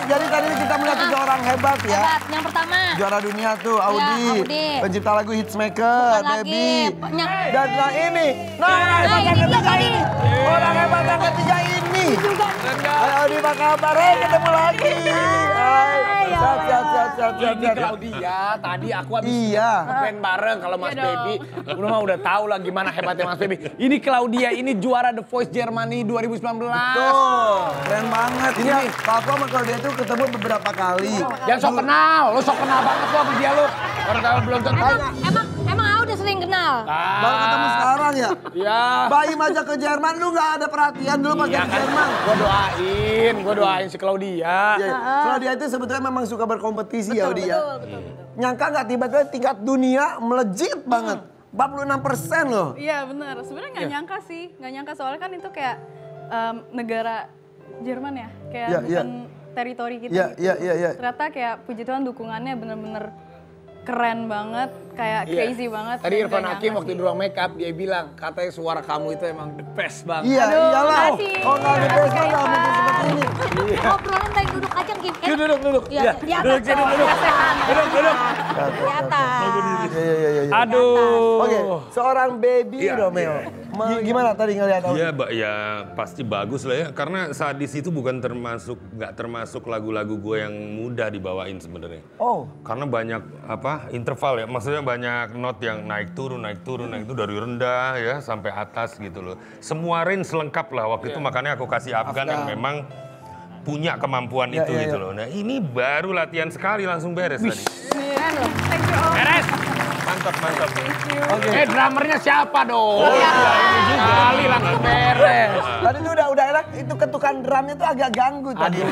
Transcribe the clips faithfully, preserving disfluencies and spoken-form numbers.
jadi tadi kita melihat tiga orang hebat ya. Hebat. Yang pertama. Juara dunia tuh, Audi. Ya, Audi. Pencipta lagu Hitsmaker, Bukan Baby. lagi. Dan nah ini. Nah, nah hebat yang ini ketiga dia, ini. Orang hebat yang ketiga ini. Hai Audi, apa kabar? Hai, ketemu lagi. Hai. Sehat, sehat, sehat, sehat, sehat. Ini Claudia, tadi aku habis iya. ngeband bareng kalau Mas Iya Baby. Udah mah udah tahu lah gimana hebatnya Mas Baby. Ini Claudia, ini juara The Voice Germany dua ribu sembilan belas. Tuh, keren banget. Ini aku sama Claudia tuh ketemu beberapa kali. Jangan sok kenal, lo sok kenal banget lo sama dia lo. Orang tahu belum tentu. Emang, emang, emang aku udah sering kenal. Baru ketemu sekarang ya? Iya. Bayi aja ke Jerman, lu gak ada perhatian dulu pas Iya ke kan, Jerman. gue doain, gue doain si Claudia. Ya, Claudia itu sebetulnya memang suka berkompetisi ya, Audi ya. Betul, betul, betul. Nyangka nggak tiba-tiba tingkat dunia melejit banget. empat puluh enam persen loh. Iya benar, sebenarnya nggak nyangka sih, nggak nyangka soalnya kan itu kayak em, negara Jerman ya, kayak Ya, bukan teritori kita. Iya, gitu. iya, iya, iya. Ternyata kayak puji Tuhan dukungannya bener-bener keren banget, kayak Iya. crazy banget. Tadi dan Irfan nggak Hakim nyangka waktu sih. di ruang make up dia bilang katanya suara kamu itu emang the best banget. Iya, Aduh, iyalah. makasih. Kalau nggak ada Makasih, best Kak nggak mungkin Irfan. seperti ini. Obrolan baik duduk aja, Kim. Yuk, duduk, duduk. Iya, Iya. di atas. Duduk, sini, duduk. Duduk, duduk. Di atas. Iya, iya, iya, iya. Aduh. Oke, seorang baby Iya, Romeo. Ma- Gimana tadi ngeliat Audi? Iya, Mbak, ya pasti bagus lah ya. Karena Sadis itu bukan termasuk, nggak termasuk lagu-lagu gue yang mudah dibawain sebenarnya. Oh, Karena banyak apa interval ya, maksudnya banyak not yang naik turun, naik turun, naik itu dari rendah ya sampai atas gitu loh. Semua range lengkap lah waktu itu makanya aku kasih Afgan yang memang punya kemampuan Ya, itu ya, gitu ya. loh. Nah ini baru latihan sekali langsung beres tadi. Keren loh. Thank you all. Beres. Mantap, mantap. oke. Eh drummernya siapa dong? Oh iya, ini juga. Kali langsung beres. Tadi tuh udah udah enak, itu ketukan drumnya tuh agak ganggu tadi.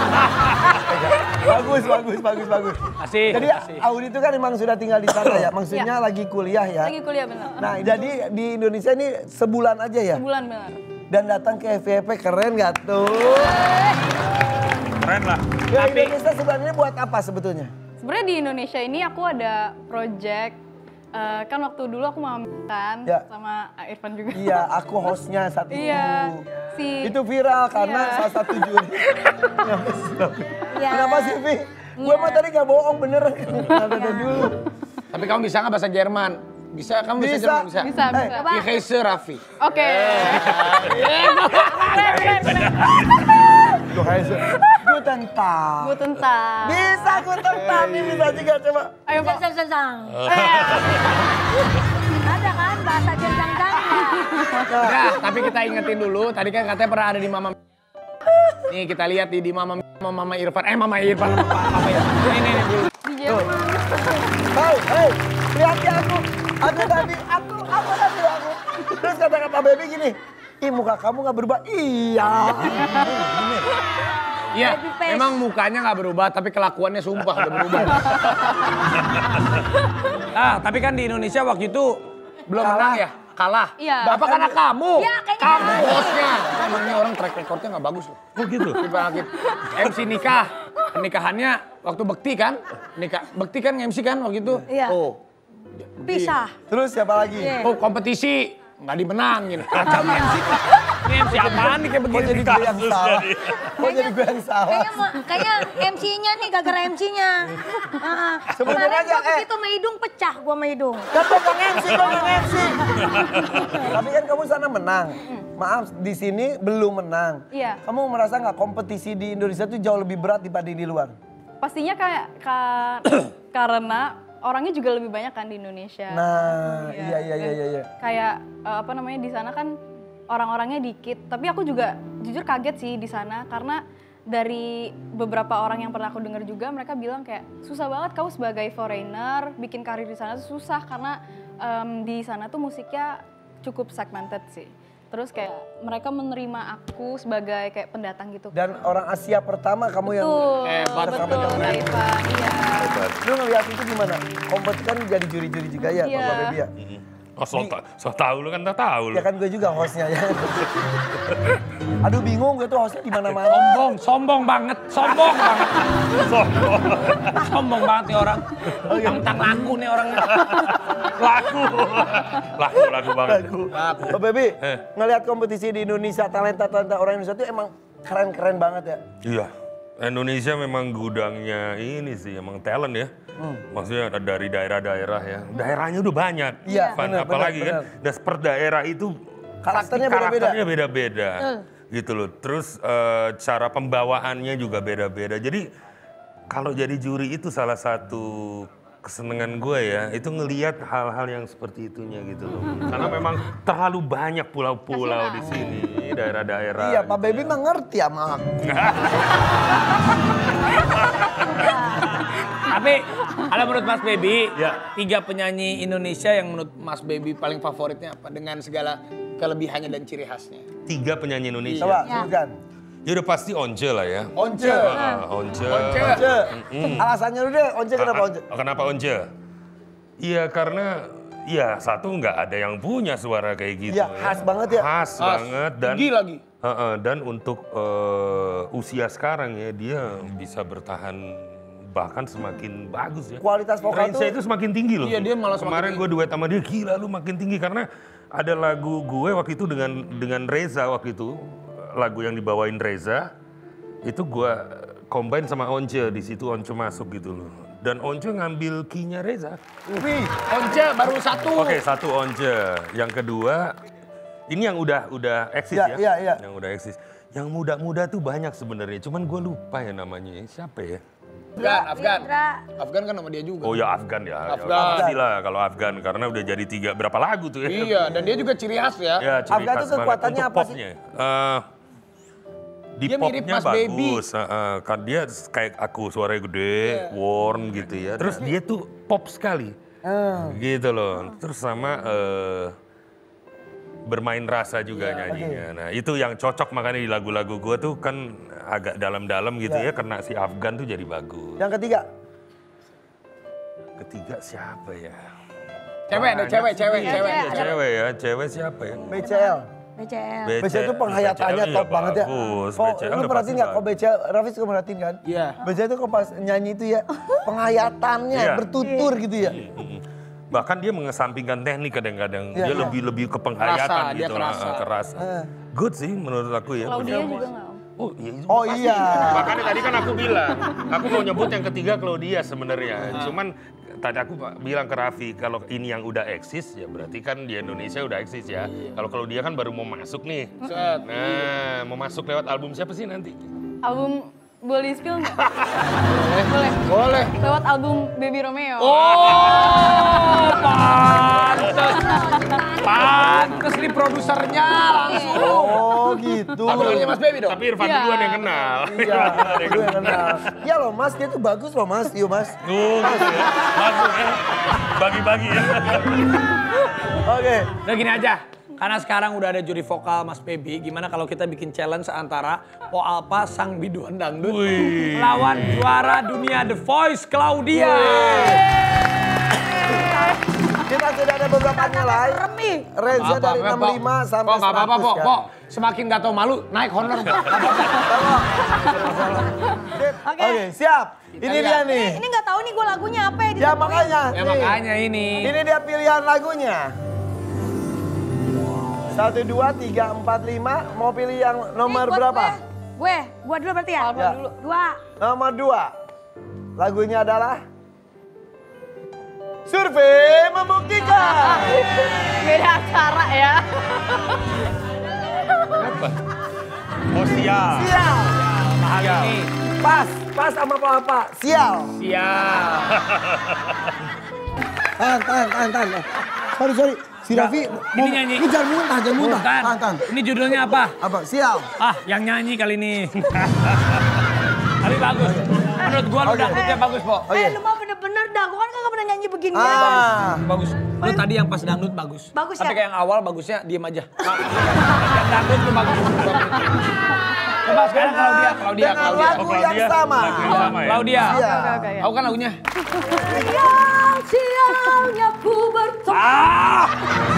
bagus, bagus, bagus, bagus. Asik, Jadi asik. Audi itu kan memang sudah tinggal di sana ya, maksudnya lagi kuliah ya. Lagi kuliah bener. Nah, jadi di Indonesia ini sebulan aja ya? Sebulan bener. Dan datang ke F Y P, keren gak tuh? Keren lah. Ya, Indonesia sebulan ini buat apa sebetulnya? Sebenarnya di Indonesia ini aku ada project, eh, kan waktu dulu aku mau kan Ya. sama Irfan juga. Iya, aku hostnya saat itu. Iya, si Itu viral karena Iya. salah satu juri. Iya. Kenapa sih, Vi? Gue mah tadi gak bohong, bener. Ada dulu. Tapi kamu bisa nggak bahasa Jerman? Bisa, kamu bisa, Bisa. Jerman? Bisa. bisa Eh, bisa. Wie heißt Raffi? Oke. Tuh, hai, gue tentang. Gue tentang. Bisa, gue tentang. Ini bisa juga, coba. Ayo Pak. Sang, sang, sang. Eh, Ada kan bahasa jang-jang-jangnya. Nah, tapi kita ingetin dulu, tadi kan katanya pernah ada di Mama. Nih kita lihat di, di Mama Mama, Mama Irfan. Eh Mama Irfan, Mama, Mama Irfan. Ini, ini, ini dulu. Di Jerman. Hei, hei, lihat ya aku. Aku tadi, aku, apa tadi aku? Terus kata-kata baby gini, ih muka kamu gak berubah. Iya. Iya, Baby face. memang mukanya nggak berubah, tapi kelakuannya sumpah udah berubah. Ah, tapi kan di Indonesia waktu itu belum menang ya, kalah. Iya. Apa karena kamu? Iya, kayaknya Kamu kamu. bosnya. Emangnya orang track recordnya nggak bagus loh. Oh gitu? Dibangkit. M C nikah, pernikahannya waktu bekti kan? Nikah, bekti kan M C kan waktu itu? Iya. Oh, Pisah. Terus siapa lagi? Iya. oh kompetisi nggak dimenangin. Kacau nih M C. Ini M C apaan nih kayak Kok begini? jadi gue yang salah? Kok jadi gue yang salah? Kayaknya, mau- kayaknya M C-nya nih, gara-gara M C-nya. Heeh. Sebenarnya Kemarin aja, gua eh. begitu sama hidung, pecah gua sama hidung. Kan gue gak M C, gue gak M C. Tapi kan kamu sana menang. Maaf, di sini belum menang. Iya. Kamu merasa nggak kompetisi di Indonesia tuh jauh lebih berat dibanding di luar? Pastinya kayak ka- karena orangnya juga lebih banyak kan di Indonesia. Nah, iya, iya, iya, iya. iya. Kayak eh, apa namanya di sana kan orang-orangnya dikit. Tapi aku juga jujur kaget sih di sana karena dari beberapa orang yang pernah aku dengar juga mereka bilang kayak susah banget kamu sebagai foreigner bikin karir di sana tuh susah karena em, di sana tuh musiknya cukup segmented sih. Terus kayak mereka menerima aku sebagai kayak pendatang gitu. Dan orang Asia pertama kamu yang... Betul, Hebat. betul, Sampai kamu Kak Irfan, iya. Lu ngeliat itu gimana? Kompet kan jadi juri-juri juga ya, Iya. Pak Baby ya? Oh, so, ta so tahu lu kan tak tahu lu. Ya kan gue juga hostnya ya. Aduh bingung gue tuh hostnya di mana-mana. Sombong, sombong banget, sombong banget. Sombong. Sombong banget nih orang. Tentang laku nih orangnya. Laku. Laku, laku banget. Pak Baby, Eh. ngelihat kompetisi di Indonesia, talenta-talenta orang Indonesia tuh emang keren-keren banget ya. Iya. Indonesia memang gudangnya ini sih, emang talent ya. Hmm. Maksudnya dari daerah-daerah ya. Daerahnya udah banyak. Iya, Van. benar, Apalagi benar, kan, dan per daerah itu Karakternya pasti beda-beda. karakternya beda-beda. Gitu loh. Terus eh, cara pembawaannya juga beda-beda. Jadi kalau jadi juri itu salah satu kesenangan gue ya, itu ngelihat hal-hal yang seperti itunya gitu loh. Karena memang terlalu banyak pulau-pulau di sini, daerah-daerah. Iya, Pak gitu Baby ya. mah ngerti sama aku. Tapi kalau menurut Mas Baby, Ya. tiga penyanyi Indonesia yang menurut Mas Baby paling favoritnya apa? Dengan segala kelebihannya dan ciri khasnya. Tiga penyanyi Indonesia. Coba, sebutkan. Ya udah pasti Once lah ya. Once. Ah, Once. Once. Once. Alasannya dulu deh, Once kenapa Ah, Once? ah, Kenapa Once? Iya karena ya satu nggak ada yang punya suara kayak gitu. Iya, khas banget ya. Khas, Khas. banget dan Tinggi lagi. Heeh, dan untuk eh, usia sekarang ya dia bisa bertahan bahkan semakin bagus ya. Kualitas vokal Range-nya tuh- itu semakin tinggi loh. Iya, dia malah semakin Kemarin tinggi. gue duet sama dia gila lu makin tinggi karena ada lagu gue waktu itu dengan dengan Reza waktu itu lagu yang dibawain Reza itu gue combine sama Once di situ Once masuk gitu loh. Dan Once ngambil key-nya Reza. Wih, Once baru satu. Oke, satu Once. Yang kedua, ini yang udah udah eksis Iya, ya. iya, iya. Yang udah eksis. Yang muda-muda tuh banyak sebenarnya. Cuman gue lupa ya namanya. Siapa ya? Afgan, Afgan. Indra. Afgan kan nama dia juga. Oh ya Afgan ya. Afgan. Ya, pasti lah kalau Afgan karena udah jadi tiga berapa lagu tuh ya. Iya, dan dia juga ciri khas ya. Ya, ciri Afgan khas tuh kekuatannya banget. apa Untuk sih? popnya. eh, di Dia mirip popnya Mas Baby. bagus, heeh. Kan dia kayak aku suaranya gede, warm gitu ya. Terus dia tuh pop sekali, gitu loh. Terus sama eh, bermain rasa juga nyanyinya. Nah itu yang cocok makanya di lagu-lagu gue tuh kan agak dalam-dalam gitu ya. Karena si Afgan tuh jadi bagus. yang ketiga. Ketiga siapa ya? Cewek, ada Banyak cewek, sih. cewek, Iya, cewek. iya, Cewek ya, cewek siapa ya? B C L. B C L. B C L itu penghayatannya B C L top iya banget ya. bagus. Kok B C L lu udah perhatiin pasti nggak? Kok B bagus. C L, Raffi suka merhatiin kan? Iya. B C L itu kok pas nyanyi itu ya, penghayatannya Iya. bertutur gitu ya. Mm-mm. Bahkan dia mengesampingkan teknik kadang-kadang. Iya, Dia iya. lebih lebih ke penghayatan Kerasa, dia gitu lah, kerasa. eh, kerasa. Good sih menurut aku ya. Claudia juga nggak, Om? Oh iya. Oh iya. Makanya tadi kan aku bilang, aku mau nyebut yang ketiga Claudia sebenarnya. Cuman tadi aku bilang ke Raffi kalau ini yang udah eksis ya berarti kan di Indonesia udah eksis ya. Kalau Claudia kan baru mau masuk nih. Set. Nah, mau masuk lewat album siapa sih nanti? Album boleh di-spill nggak? Boleh. Boleh. Lewat album Baby Romeo. Oh, pantes. Pantes nih produsernya langsung. Oh gitu. Abangnya Mas Baby dong. Tapi Irfan Iya. duluan yang kenal. Iya, lu yang kenal. Ya loh mas, dia tuh bagus loh mas. Yuk mas. Tuh, gitu ya. Masuk ya. Bagi-bagi ya. Oke. Udah gini aja. Karena sekarang udah ada juri vokal Mas Baby, gimana kalau kita bikin challenge antara Po Alpa sang biduan dangdut Wih. lawan juara dunia The Voice Claudia. Kita sudah ada beberapa nilai. Remi. Range-nya dari enam puluh lima sampai Pok, nggak apa-apa, seratus Pok. ya. Pok, semakin gak tau malu, naik honor. Oke, siap. Ini dia nih. Ini nggak tahu nih gue lagunya apa ya. Ya ditemuin. makanya. Ya nih. makanya ini. Ini dia pilihan lagunya. Satu, dua, tiga, empat, lima. Mau pilih yang nomor Nih, buat berapa? Gue, gue, gue dulu berarti ya. Alfa Ya. dulu. Dua. Nomor dua. Lagunya adalah Survei Membuktikan. Beda acara ya. Oh sial. Sial. Mahal ini. Pas, pas sama apa-apa. Sial. Siap. Tahan, tahan, tahan, tahan. Sorry, sorry. Si Raffi mau nyanyi. ini jangan muntah, jangan muntah. Bukan. Tahan, tahan. Ini judulnya apa? Apa? Sial. Ah, yang nyanyi kali ini. Tapi bagus. Menurut gua lu Oke. dangdutnya bagus, Pok. Oke. Eh lu mah bener-bener dah. Gue kan kagak pernah nyanyi begini. Ah. Bagus. Lu tadi yang pas dangdut bagus. Bagus Tapi ya? kayak yang awal bagusnya diem aja. Yang dangdut lu bagus. Coba sekarang Claudia, Claudia, Dengan Claudia. lagu Oh, yang Claudia. sama. Lagu yang sama ya? Claudia. Sial. Oke, oke, ya. Tahu kan lagunya? Sial, sialnya ku bertemu. Ah!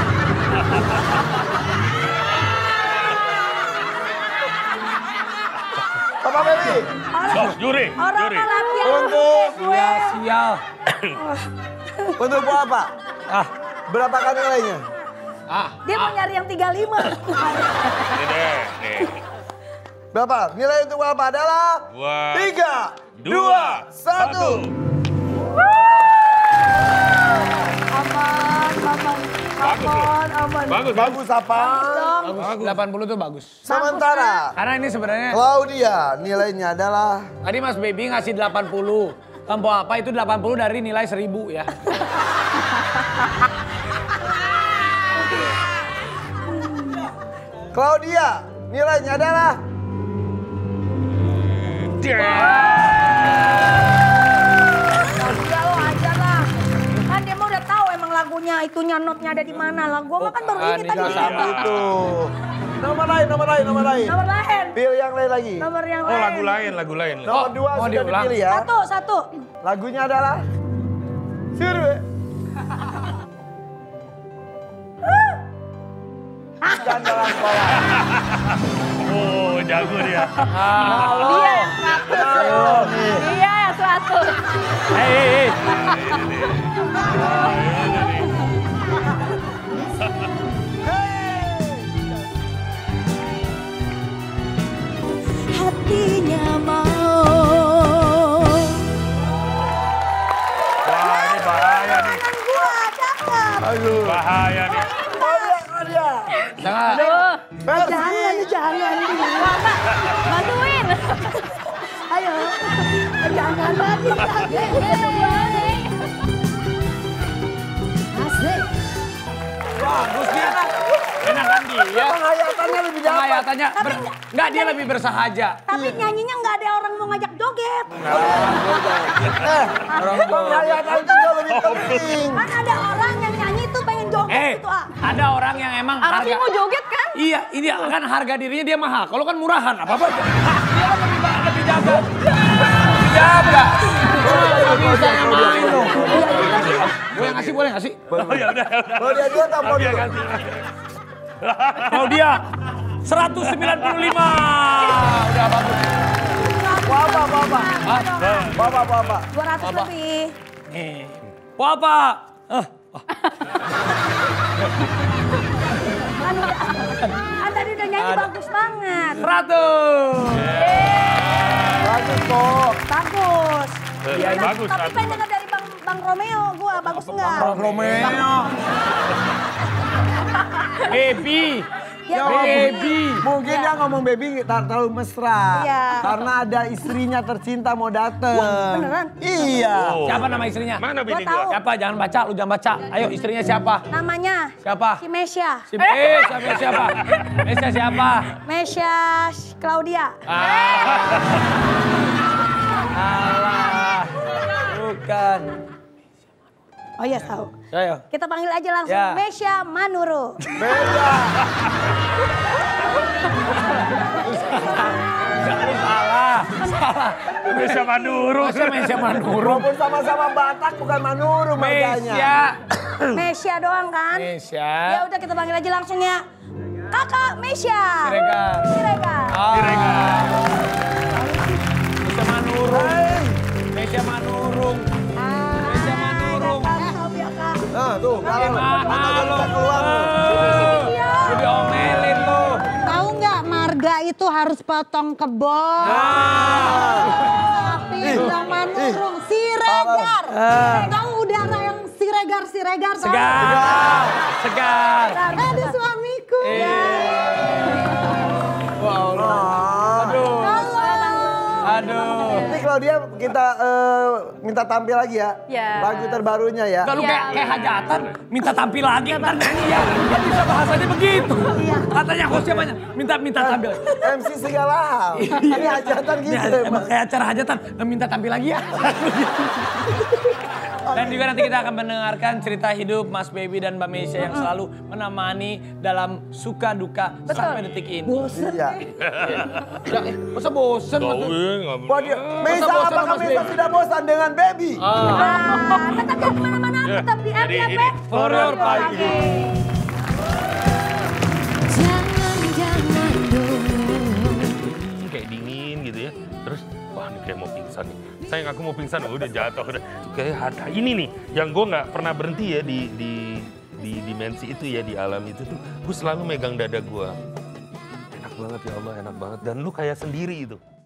Papa Baby. So, juri, Orang juri. laki yang Untuk gue. Sial. untuk gua apa? Ah, Berapa kan nilainya? ah. Dia mau nyari yang tiga puluh lima. Ini deh, nih. Berapa? Nilai untuk Bapak adalah Dua, tiga, dua, satu. Aman, aman, aman, aman. Bagus, bagus. Bagus apa? Bagus. delapan puluh tuh bagus. Sementara Karena ini sebenarnya Claudia nilainya adalah tadi Mas Baby ngasih delapan puluh. Tempo apa itu delapan puluh dari nilai seribu ya. Claudia nilainya adalah Ya lo aja lah. Kan dia mah udah tahu emang lagunya itunya notnya ada di mana lah. Gua mah kan baru ini tadi. nggak sama itu. Nomor lain, nomor lain, nomor lain. Nomor lain. Pilih yang lain lagi. Nomor yang Oh lain. lagu lain, lagu lain. Nomor dua mau sudah diulang? dipilih ya. Satu, satu. Lagunya adalah Surwe. Dan dalam kolam. Oh jago dia. Halo. Dia yang seratus. Halo nih. Dia yang seratus. Hei, hei, hei. Hatinya mau. Wah ini bahaya nih. Kanan gua, cakep. Aduh. Bahaya nih. Claudia, Claudia. Jangan. Mercy. Jangan, jangan. Bapak, bantuin. Ayo. Jangan lagi. Asik. Bagus dia kan. Enakan dia. Penghayatannya lebih dapat. Penghayatannya ber- enggak dia lebih bersahaja. Tapi nyanyinya nggak ada orang mau ngajak joget. Eh, penghayatan itu jauh lebih penting. Kan ada orang yang nyanyi tuh pengen joget Eh, gitu ah. ada orang yang emang Arafin harga. mau joget kan? Iya, ini kan harga dirinya dia mahal. Kalau kan murahan, apa-apa. Dia kan lebih, lebih jaga. Lebih jaga. Gak bisa nyamain loh. Gue yang ngasih, boleh ngasih? Oh ya udah, ya udah. Claudia dulu atau mau Dia dulu? kasih. Kalau dia seratus sembilan puluh lima. Udah bagus. Bapak, bapak. Hah? Bapak, bapak. dua ratus Apa? lebih. Nih. Apa? Eh, Kan udah, kan tadi udah nyanyi Ada. bagus banget. seratus. Bagus kok. Bagus. Iya, Tapi- bagus, Tapi bagus, pengen bagus. denger dari Bang, Bang Romeo, gua bagus enggak? Romeo. Baby. Ya, Baby. Mungkin dia ngomong baby tak terlalu mesra. Iya. Karena ada istrinya tercinta mau dateng. beneran? Iya. Oh. Siapa nama istrinya? Mana Gua bini tahu. gua? Siapa? Jangan baca, lu jangan baca. Ayo istrinya siapa? Namanya Siapa? si Mesya. Si eh siapa siapa? Mesya siapa? Mesya Claudia. Ah. Alah. Bukan. Oh iya tahu. Ayo. Kita panggil aja langsung Ya. Mesya Manuru. Beda. Salah. Salah. Mesya Maduro. Masa Mesya Manuru? Walaupun sama-sama Batak bukan Manuru marganya. Mesya. Mesya doang kan? Mesya. Ya udah kita panggil aja langsung ya. Kakak Mesya. Siregar. Siregar. Ah. Mesya Manurung. Hei. Mesya Manurung. Ah, Mesya Manurung. cakep ya kak. Nah tuh, kalau mata Gimana gua lo? bisa keluar. Lu diomelin lu. Tahu nggak marga itu harus potong kebon. Ah. Tapi udah manurung siregar. Ah. Tahu udara yang siregar siregar tahu? Segar. Segar. Ada suamiku. Wow. Aduh. Aduh. Ini kalau dia kita eh, minta tampil lagi ya. Ya. Lagu terbarunya ya. Kalau Iya. kayak kayak hajatan, minta tampil lagi, ntar nyanyi ya. Kan bisa bahasanya begitu. Katanya hostnya banyak, minta minta tampil. M C segala hal. Ini hajatan Ini gitu. emang emang. kayak acara hajatan, minta tampil lagi ya. Dan juga nanti kita akan mendengarkan cerita hidup Mas Baby dan Mbak Mesya yang selalu menemani dalam suka duka sampai detik ini. Iya. Ya, masa bosen? Tahu Mas? ya, nggak Wah dia, Mesa bosan apakah sama Mas Mesa Baby? sudah bosan dengan baby? Ah. Nah, tetap jangan kemana-mana, Ya, tetap di jadi F ini. Y P. For your pagi. Jangan jangan dulu. Hmm, kayak dingin gitu ya. Terus, wah ini kayak mau pingsan nih. Sayang aku mau pingsan, udah jatuh. Udah. Kayak harta ini nih, yang gue nggak pernah berhenti ya di, di, di dimensi itu ya, di alam itu tuh. Gue selalu megang dada gue. Enak banget ya Allah, enak banget. Dan lu kayak sendiri itu.